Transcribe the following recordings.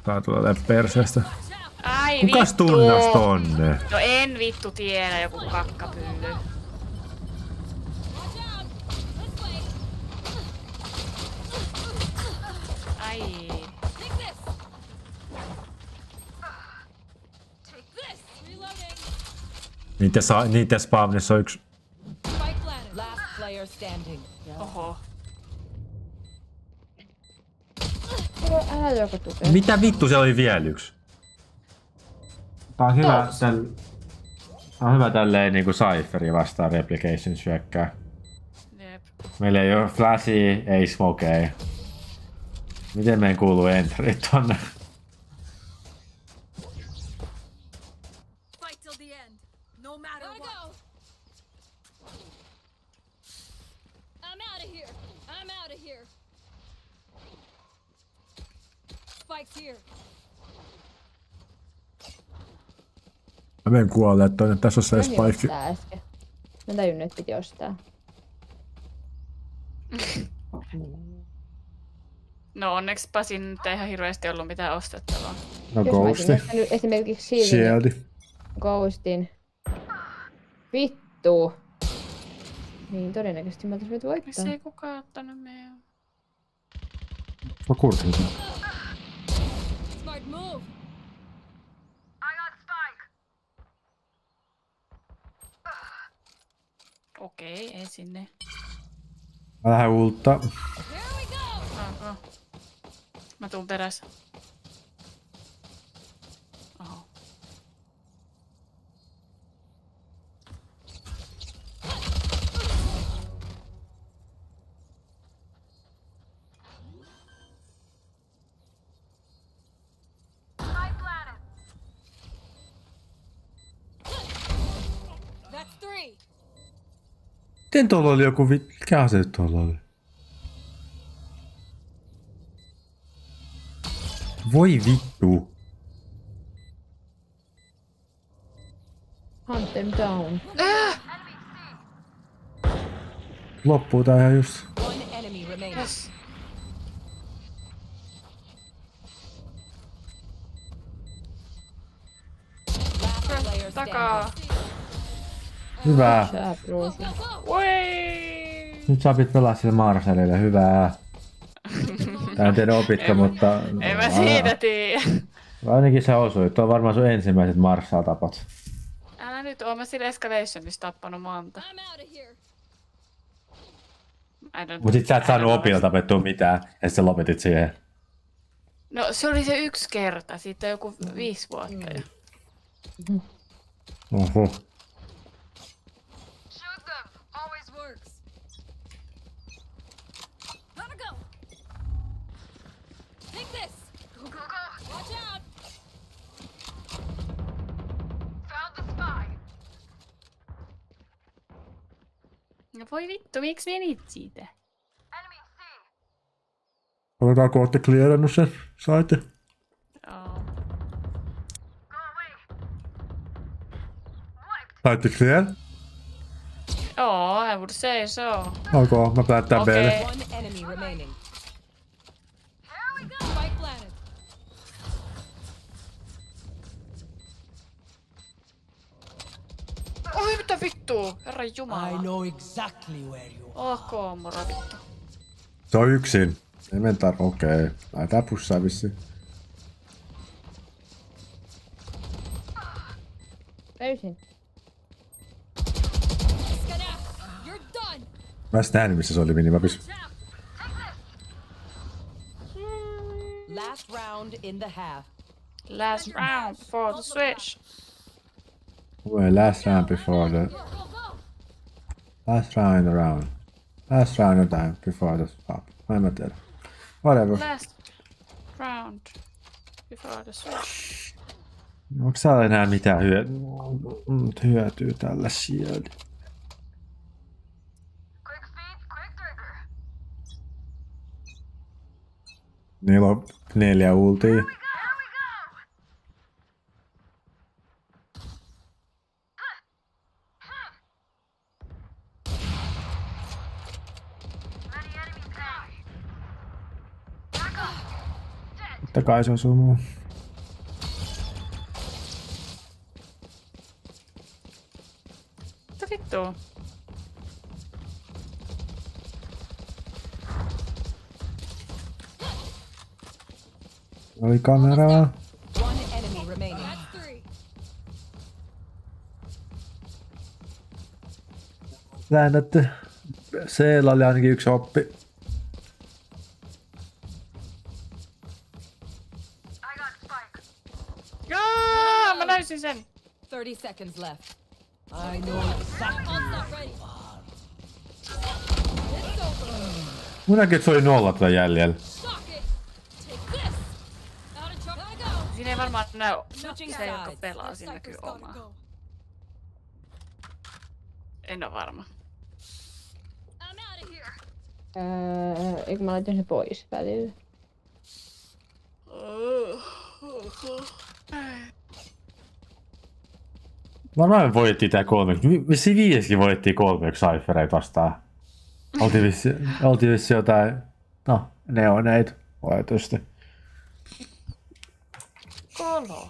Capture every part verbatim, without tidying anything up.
Tää tulee perseestä. Ai Kukas vittu! tunnas tonne? No en vittu tiedä, joku kakkapylly. Ai. Niitä, saa, niitä spawnissa on yksi. Oho. Älä joko tukee. Mitä vittu, siellä oli vielä yksi? Tää on hyvä, täl... Tää on hyvä tälleen niinku Cypheri vastaan Replication syökkää. Jep. Meillä ei oo flashia, ei smokea. Miten meidän kuuluu entrit tonne? Mä menen kuolleet tonne, tässä on se spike. Mä tajunnut, että piti ostaa. No onneksi Pasin nyt ei ihan hirveästi ollut mitään ostettavaa. No Jos ghosti. mä olisin esimerkiksi Shieldin, Shieldi. Ghostin. Vittu. Niin todennäköisesti mä oltais voitu voittaa. Missä ei kukaan ottanut meidän? Mä kurkin sen. Okei, ei sinne. Mä lähden ulta. Oho. Mä tuun perässä. Oho. Miten tuolla oli joku vi... Mikä ase tuolla oli? Voi vittu. Hunt them down. Loppuu tää ihan just. Yes. Takaa. Hyvää. Sä Bruce. Voi. Nyt sä opit pelaa sillä Marshallilla. Hyvää. Tää en tiedä opitko, mutta... En mä siitä tiedä. Ainakin sä osuit. Tuo on varmaan sun ensimmäiset Marshall-tapat. Älä nyt, oon mä sillä Escalationissa tappanut monta. Mut sit sä et saanut opilla tapettua mitään, ja sit sä lopetit siihen. No se oli se yksi kerta, siitä on joku viisi vuotta jo. Oho. No voi vittu, miksi menit siitä? Oletaanko ootte clearannut sen? Saitte? Joo. Saitte clear? Joo, I would say so. Ok, mä päättän Okei. B:lle. Oi mitä vittua, herran jumala. I know exactly where you are. Ok, moro vittu. Se on yksin. Ei mene tar... Okei. Lähetään pussaa vissiin. Täysin. Mä en nähnyt missä se oli minimapissa. Last round in the half. Last round for the switch. Well, last round before the... Last round in the round. Last round in time before the stop. Mä en mä tiedä. Whatever. Last round before the switch. Onko täällä enää mitään hyö... hyötyä tällä shield? Niillä on neljä ultia. Totta kai se osuu muu. Mitä vittua? Oli kameraa. One enemy remaining. Väännätte. Seellä oli ainakin yksi oppi. Jaa, mä löysin sen. thirty seconds left. I know exactly. Mun näkee, että se oli nolla tätä jäljellä. Siinä ei varmaan näy se, joka pelaa, siinä näkyy omaa. En oo varma. Öö, eikö mä laitan sen pois välillä? Varmaan me voittiin tää kolme. Vissi viideskin voittiin kolme yksi Cyphereita vastaan. Oltiin vissi, oltiin vissi jotain, no, neoneita, oletusti. Kolo.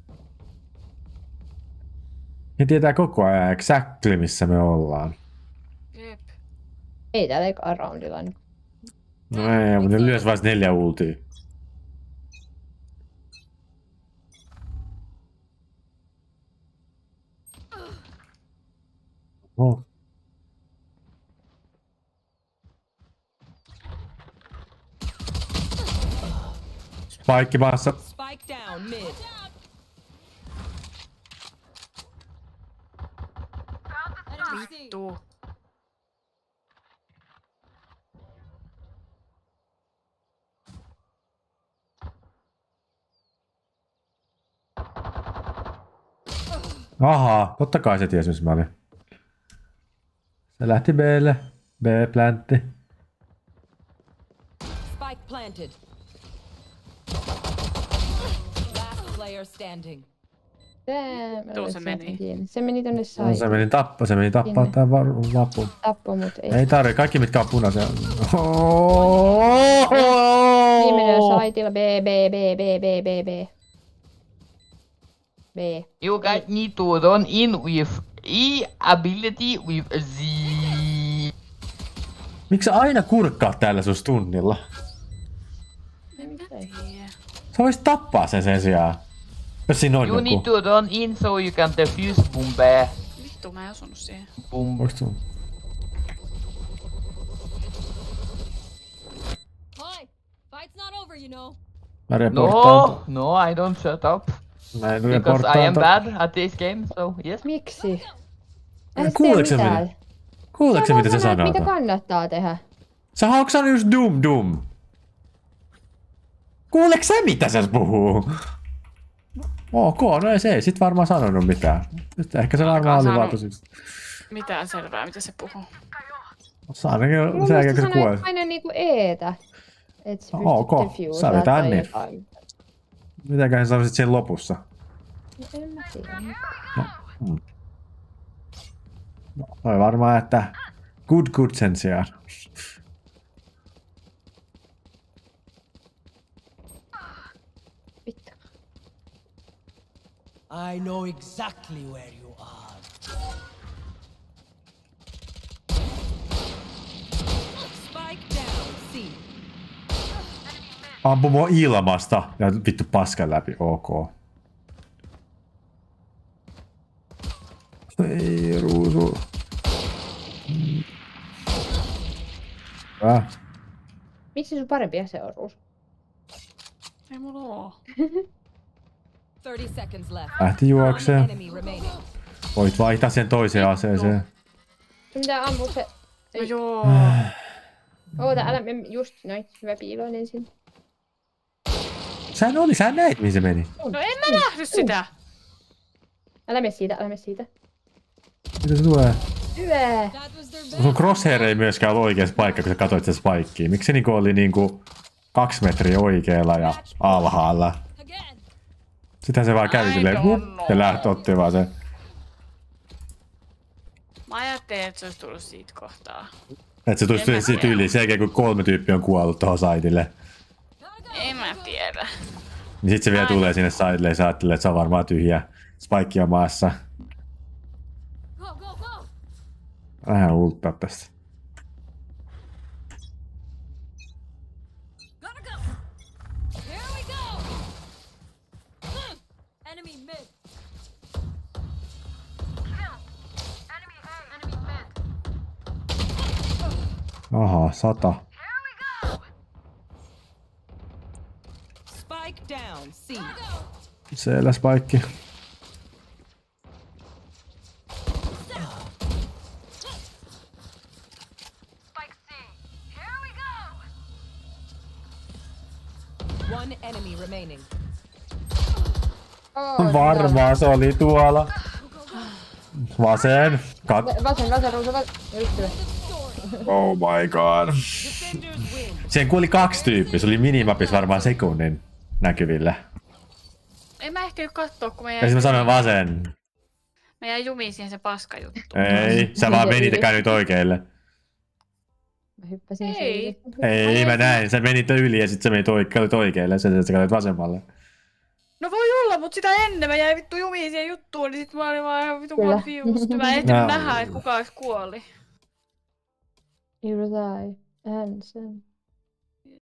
Ne tietää koko ajan exactly missä me ollaan. Jep. Ei täällä eikä roundilla niin. No ei, mutta ne lyös vasta neljä ultia. Oh. Spike maassa. Spike down mid. Vittu. Ahaa, totta kai se tiesi missä mä olin. Se lähti B:lle. B plantti. Spike planted. Last player standing. Tää, mä Tuo se luulen, että meni. tiedän. Se meni tonne No, sai. se meni tappa, se meni tappaa Sinne. tää var- vappu. Tappo, mut ei. Ei tarvi, kaikki mitkä on punaisia. Viimeinen on saitilla. B, B, B, B, B, B, B. B. You guys need to run in with E ability with Z. Miksi sä aina kurkkaat täällä sus tunnilla? Sä voisit tappaa sen sen sijaan. Jos siinä on You need joku. to run in so you can defuse bombe. Vittu, mä en osunut siihen. Boom. Onks sun? Hi. Fight's not over, you know. Mä reporttaan. No, no, I don't shut up. Mä en Because I reporttaan. am to- bad at this game, so yes. Miksi? Kuuleeko se mitä? Kuuleeko se mitä se sanoo? Mitä kannattaa tehdä? Sä ootko sanonut just dum dum? Kuuleeko sä mitä se puhuu? Ok, no ei se ei sit varmaan sanonut mitään. Nyt ehkä se varmaan oli sanonut. vaan tosi. Mitään selvää, mitä se puhuu. Se ainakin Mun sen mielestä jälkeen kun se sanoi kuoli. aina niinku eetä. Et sä No, ok. pystyt defusea Sävetään tai niin. jotain. Mitäköhän sä sanoisit siinä lopussa? No, en mä tiedä. No, toi varmaan, että good good sen sijaan. Vittu. I know exactly where you are. Spike down C. Ampu mua ilmasta ja vittu paskan läpi, ok. Ei ruusu. Hyvä. Miksi sun parempi ase on Ruus? Ei mulla oo. thirty seconds left. Lähti One juokseen. enemy remaining. Voit vaihtaa sen toiseen aseeseen. Sun pitää ampua se... No joo. Oota, älä me just noin. Hyvä piiloin ensin. Sähän oli, sä näit mihin se meni. No en mä nähnyt sitä. Älä mene siitä, älä mene siitä. Mitä se tulee? Hyvä! That was their Sun crosshair ei myöskään ollut oikeassa paikka, kun sä katsoit sen spikea. Miksi se niinku oli niinku kaksi metriä oikealla ja alhaalla? again. Sitähän se vaan kävi I silleen, don't hup, know. ja lähti otti vaan sen. Mä ajattelin, että se olisi tullut siitä kohtaa. Että se En mä tulisi siitä tiedä. yli, sen jälkeen kun kolme tyyppiä on kuollut tohon saitille. En mä tiedä. Niin sit se vielä Ai. tulee sinne sidelle ja sä ajattelee, että se on varmaan tyhjä. Spike on maassa. Go, go, go! Vähän ulttaa tästä. Gotta go! Here we go! Hmm. Enemy mid. Aha, sata. Spike down. C. Siellä Spike. One enemy remaining. Oh, Varmaan se oli tuolla. Vasen. Kat. Vasen, vasen, ruusu, vasen. Yksi. Oh my god. Defenders win. Siihen kuuli kaksi tyyppiä. Se oli minimapissa varmaan sekunnin näkyvillä. En mä ehtinyt kattoo, kun mä Ja jäin, sitten mä sanoin vasen. mä jäin jumiin siihen se paska juttu. Ei, sä vaan menit ja käännyt oikeille. Mä hyppäsin Ei. siitä. Ei, mä näin. Sä menit yli ja sit sä menit oikeille, oikeille. Sä, sä käännyt vasemmalle. No voi olla, mut sitä ennen mä jäin vittu jumiin siihen juttuun, niin sit mä olin vaan ihan vittu Kyllä. confused. Mä en ehtinyt No. nähdä, että kuka edes kuoli. Here was I, Hansen.